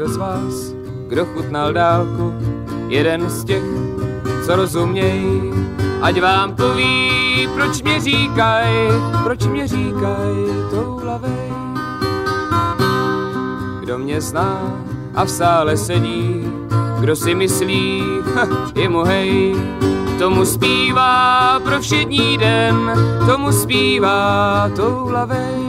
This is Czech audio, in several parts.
Někdo z vás, kdo chutnal dálku, jeden z těch, co rozuměj, ať vám poví, proč mě říkaj, toulavej. Kdo mě zná a v sále sedí, kdo si myslí, je mu hej, tomu zpívá pro všední den, tomu zpívá toulavej.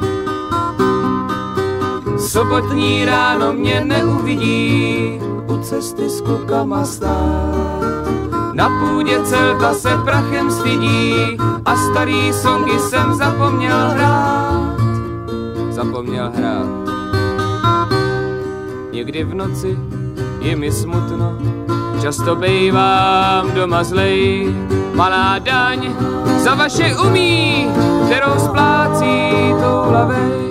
Sobotní ráno mě neuvidí, u cesty s klukama stát. Na půdě celta se prachem stydí a starý songy jsem zapomněl hrát. Někdy v noci je mi smutno, často bejvám doma zlej. Malá daň za vaše umí, kterou splácí toulavej.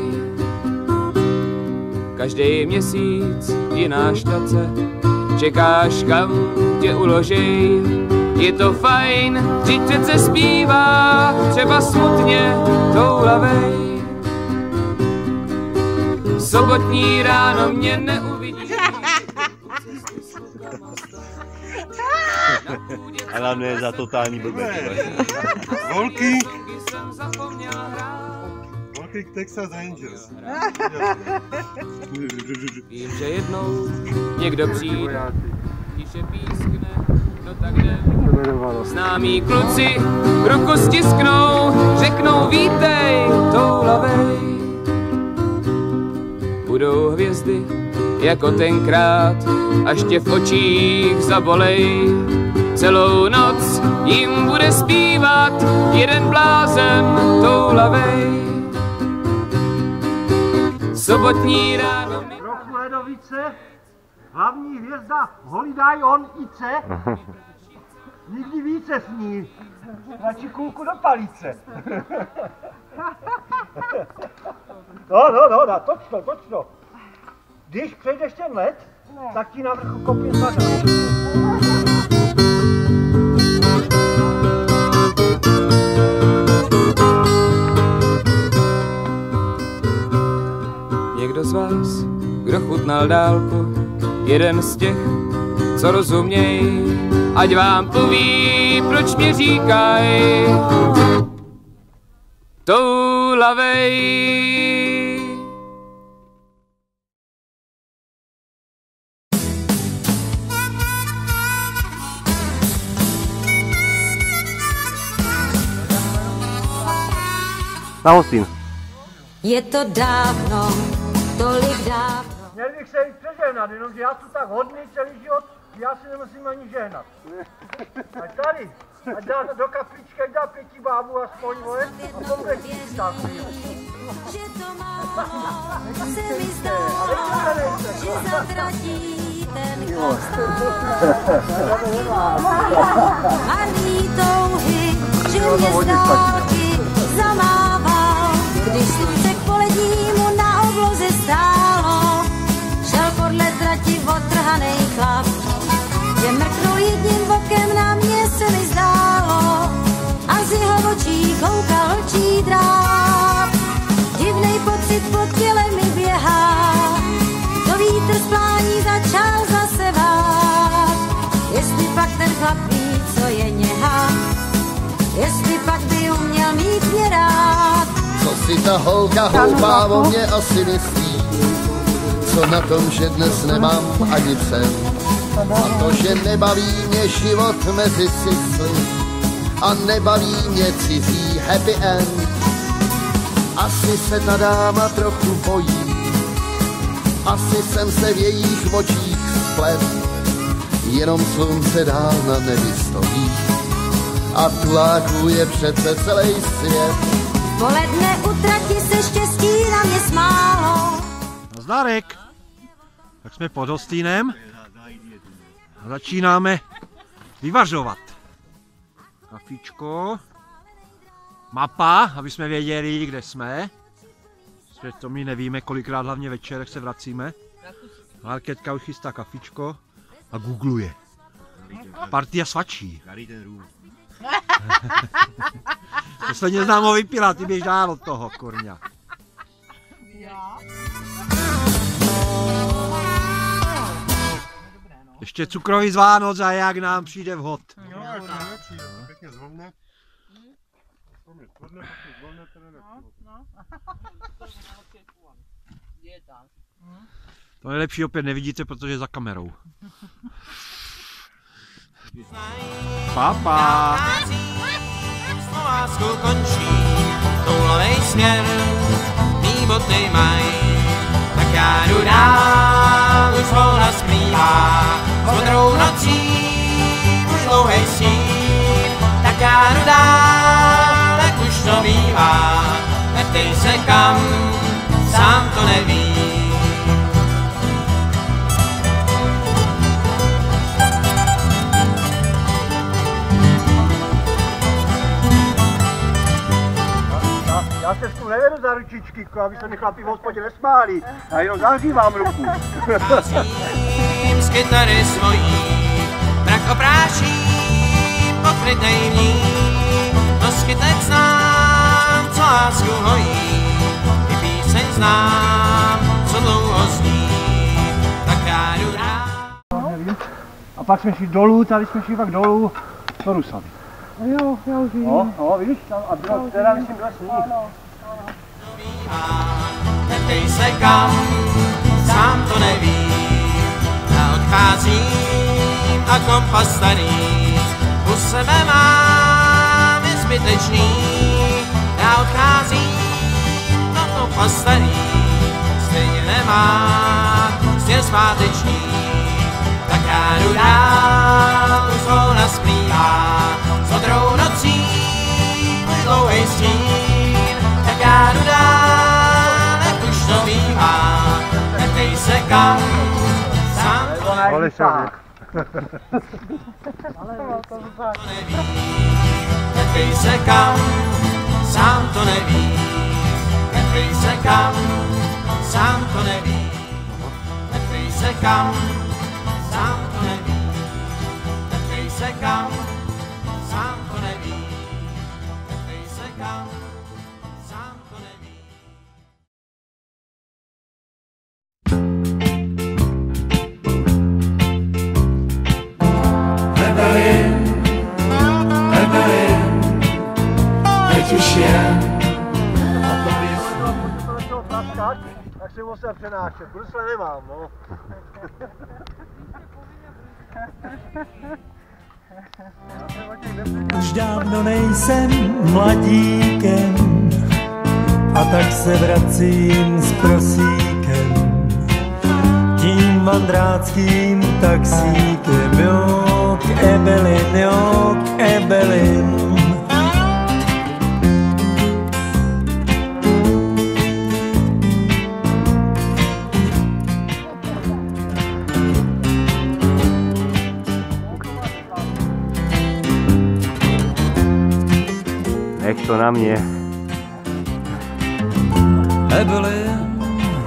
Každý měsíc jiná štace, čekáš kam tě uložej. Je to fajn, vždyť přece zpívá, třeba smutně toulavej. Sobotní ráno mě neuvidí. A hlavně je za totální blbě. Volky! Texas Rangers. Vím, že jednou někdo přijde, tiše pískne, no tak jdem. Známí kluci ruku stisknou, řeknou vítej, toulavej. Budou hvězdy jako tenkrát, až tě v očích zabolej. Celou noc jim bude zpívat jeden blázen toulavej. Sobotní ráno mi... Trochu ledovice, hlavní hvězda Holidaj on Ice. Nikdy více sní. Radši kůlku do palice. No, toč to. Když přejdeš ten led, tak ti na vrchu kopě padá. Někdo z vás, kdo chutnal dálku, jeden z těch, co rozuměj, ať vám poví, proč mě říkaj, toulavej. Na hostin. Je to dávno, tolik dávno. Měl bych se jít přežehnat, jenomže já jsem tak hodný celý život, já si nemusím ani žehnat. Ať tady, ať dá do kapličky, ať dá 5 bábů aspoň, vole, a pomůže si tak. Že to málo se mi zdá, že zatratí ten marný touhy, že mě z dálky zamával, když slunce k polednímu na obloze stálo, šel podle trati otrhanej chlap, že mrknul jedním okem, na mě se mi zdálo, a z jeho očí koukal vlčí dráp. Divnej pocit po těle mi běhá, to vítr z plání začal zase vát. Jestli pak ten chlap ví, co je něha, jestli pak by uměl mít mě rád. Co si ta holka hloupá o mě asi myslí, co na tom, že dnes nemám ani sen. A to, že nebaví mě život mezi sysly a nebaví mě cizí happy end. Asi se ta dáma trochu bojí, asi jsem se v jejich očích splet. Jenom slunce dál na nebi stojí a tuláků je přece celý svět. Poledne utrati se štěstí na mě smálo. Nazdárek. Tak jsme pod hostínem a začínáme vyvařovat. Kafičko, mapa, aby jsme věděli, kde jsme. To my nevíme, kolikrát hlavně večer, jak se vracíme. Marketka už chystá kafičko a googluje. Partia svačí. Posledně znám ho vypila, ty běž dál od toho, kurňa. Ještě cukrový z Vánoc a jak nám přijde vhod. No, je to nejlepší, pěkně zvlne. To mě tvrdne, pak zvlne, to je To nejlepší opět nevidíte, protože je za kamerou. Papa. Láskou končí toulavej směr, mý boty maj, tak já jdu dál, už volna zpívá, s modrou nocí, už dlouhej sníh, tak já jdu dál, tak už to bývá, neptej se kam, sám to neví. Já se tu nevedu za ručičky, aby se mi chlapi v hospodě nesmáli. Já jenom zahřívám ruku. Házím z kytary svojí, mrak opráší, pokrytej v ní. No skytek znám, co lásku hojí, i píseň znám, co dlouho zní. Tak já jdu dál. A pak jsme šli dolů, tady jsme šli pak dolů do Rusavy. Jo, já už vím. No, vidíš, tam a bylo teda myslím byl sníh. Neptej se kam, sám to neví. Já odcházím a kompas starý u sebe mám, je zbytečný. Já odcházím a kompas starý stejně nemá směr zpáteční. Tak já jdu dál, už volna zpívá, s modrou nocí, už dlouhej stín. Tak já jdu dál, jak už to bývá, neptej se kam, sám to neví. Neptej se kam, sám to neví. Neptej se kam, sám to neví. Neptej se kam, sám to neví. Neptej se kam, sám to neví. Neptej se kam, sám to neví. Teď už je. Tak si musel přenášet, brusle nemám, no. Už dávno nejsem mladíkem a tak se vracím s prosíkem, tím mandrátským taxíkem, jo, k Ebelin, jo, k Ebelin. Nech to na mě. Ebelin,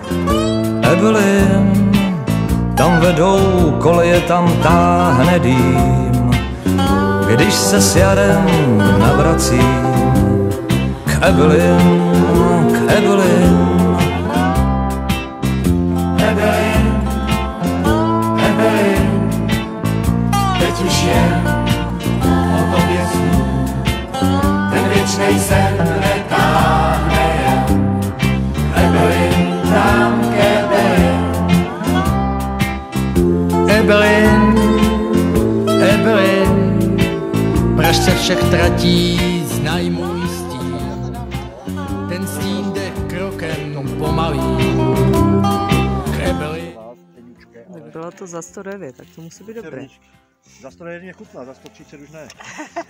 Ebelin, tam vedou koleje, tam táhne dým. Když se s jarem navracím k Ebelin, k Ebelin. Ebelin, Ebelin, teď už je o tobě sní. Ten věčnej sen netáhne jen Ebelin, tam k Ebelin. Ebelin, Ebelin, pražce všech tratí znají můj stín. Ten stín jde krokem pomalým k Ebelin. Tak bylo to za 109, tak to musí být dobré. Za 101 mě chutná, za 130 už ne.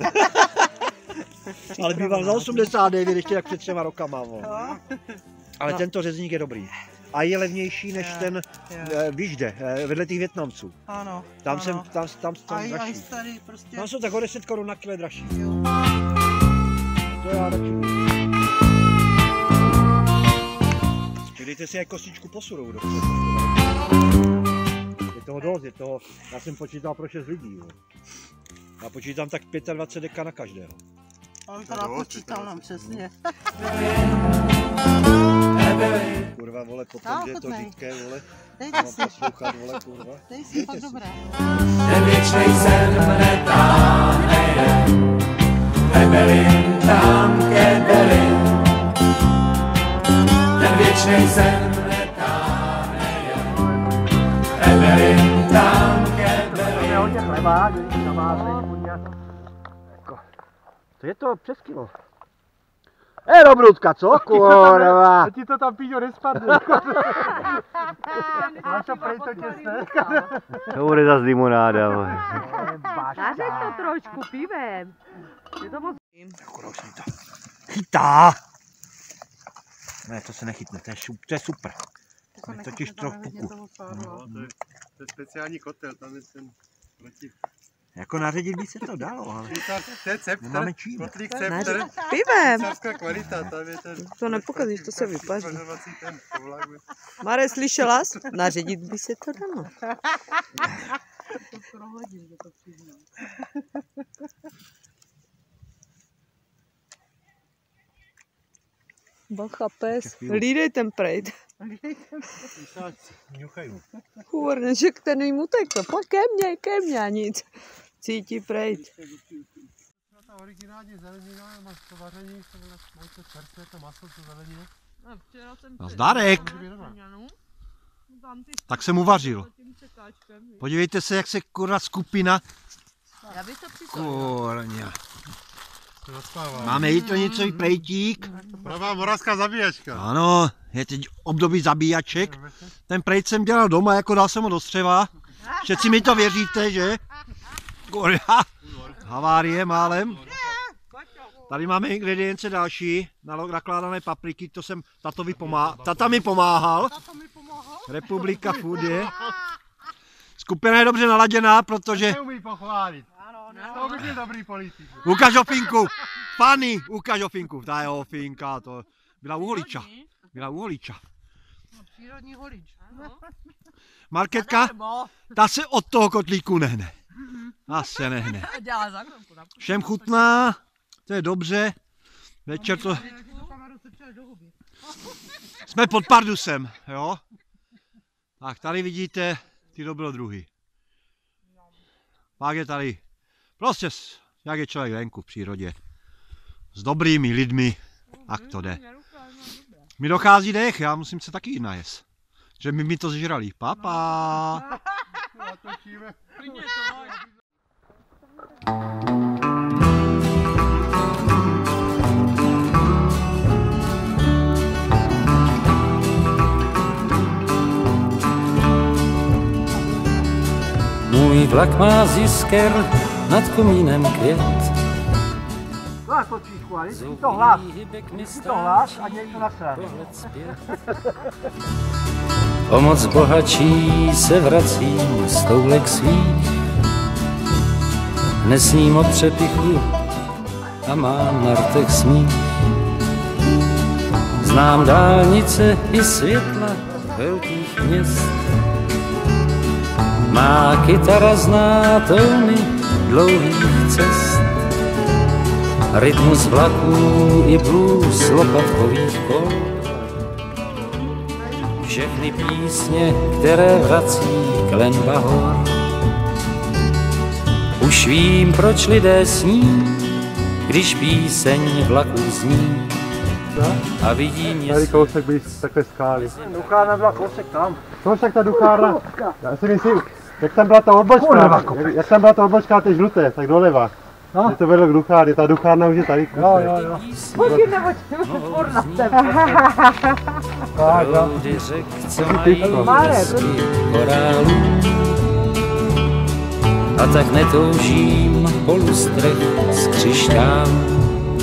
Ale býval za 89 ještě jak před 3 rokama. Ale tento řezník je dobrý. A je levnější než ten, víš kde, vedle těch Vietnamců. Ano. Tam ano. jsem dražší. Tady prostě... Tam jsou tak o 10 korun na kilo dražší. To já radši. Dejte si jak kostičku po surovu do chce. Je toho dost, je toho, já jsem počítal pro 6 lidí. Jo. Já počítám tak 25 deka na každého. On to napočítal nám přesně. nebyly. Kurva, vole, potom, že je to řídké, vole. Dejte si. Poslouchat, vole, kurva. Dej si, fakt dobré. Ten věčnej sen mne táhne jen. Ebelin tam k Ebelin. Ten věčnej sen mne táhne jen. Ebelin tam k Ebelin. Je hodně chleba, když namáte, co je to přes kilo? Do brudka, co? Kurva. A ti to tam píďo nespadne. Máš to prej to těsné. To bude zas limonáda, vole. Nařeď to trošku pivem. Je to moc... Chytá! Ne, to se nechytne, to je super. To je totiž trochu puku. To je speciální kotel, tam je ten proti. Jako naředit by se to dalo, ale To je cepter, nemáme čím. kotlík cepter. Pivem! Císařská kvalita, tam je ten... To nepokazíš, to se vypaří. Zpražovací ten povlaguje. Mare, slyšela jsi? Naředit by se to dalo. Bacha pes, hlídej ten prejt. Hůrně, že ten jim utekl. Pojď ke mně a nic. Cítí prejt. Ta originální zelenina, máš to vaření, máš to čerstvé, to maso, to zelenina. Nazdárek! Tak jsem uvařil. Podívejte se, jak se kurva skupina... Kurňa. Máme jí to něco i prejtík. Pravá moravská zabíjačka. Ano, je teď období zabíjaček. Ten prejt jsem dělal doma, jako dal jsem ho do střeva. Všetci mi to věříte, že? Kurva. Havárie málem. Tady máme ingredience další. Nakládané papriky, to jsem tatovi pomáhal. Tata mi pomáhal. Republika Food je. Skupina je dobře naladěná, protože... Neumí pochválit. To by byl dobrý politik. Ukaž ofinku! Pani, ukaž ofinku. Ta je ofinka, to byla u holiča. Byla u holiča. Přírodní holič. Marketka, ta se od toho kotlíku nehne. Ta se nehne. Všem chutná, to je dobře. Večer to... Jsme pod Pardusem, jo? Tak tady vidíte ty dobrodruhy. Pak je tady prostě, jak je člověk venku v přírodě. S dobrými lidmi, tak to jde. Mi dochází dech, já musím se taky najest. Že mi to zžrali. Papa. Můj vlak má z jisker nad komínem květ. To hlas, to hlas a děj to na stranu. O moc bohatší se vracím z toulek svých. Nesním o přepichu a mám na rtech smích. Znám dálnice i světla velkých měst. Má kytara zná tóny dlouhých cest. Rytmus vlaků i blues lopatkových kol. Všechny písně, které vrací klenba hor. Už vím, proč lidé sní, když píseň vlaků zní. A vidí město. Tady kousek byly takové skály. Duchárna byla kousek tam. Což tak ta duchárna? Já si myslím, jak tam byla ta odbočka, jak tam byla ta odbočka, ty žluté, tak doleva. No. Je to vedlo k duchárně, ta duchárna už je tady kousek. Jo. Pojď, nebo furt na tebe. Proudy řek, co mají hezky korálů. A tak netoužím po lustrech z křišťálů.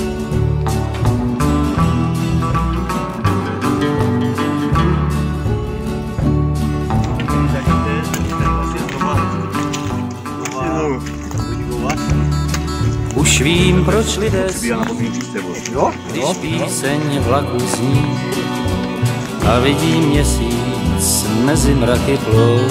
Už vím, proč lidé sní, když píseň vlaku zní a vidí měsíc mezi mraky plout.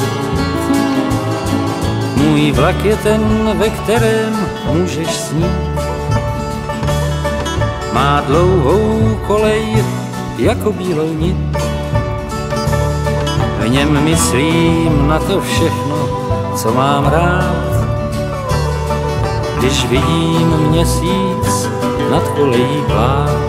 Můj vlak je ten, ve kterém můžeš snít. Má dlouhou kolej jako bílou nit. V něm myslím na to všechno, co mám rád. Když vidím měsíc nad kolejí plát.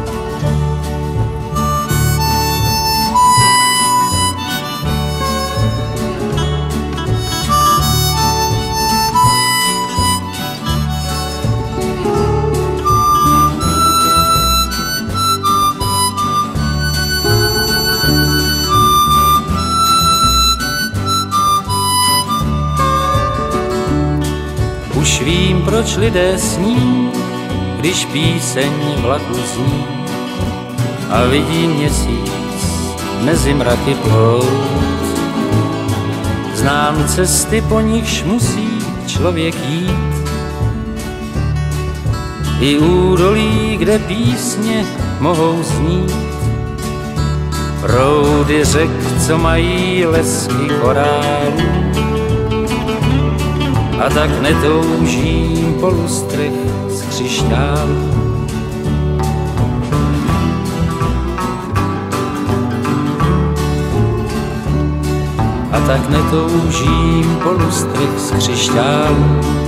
Už vím, proč lidé sní, když píseň vlaku zní a vidí měsíc mezi mraky plout. Znám cesty, po nichž musí člověk jít, i údolí, kde písně mohou znít. Proudy řek, co mají lesky korálů, a tak netoužím po lustrech z křišťálu. A tak netoužím po lustrech z křišťálu.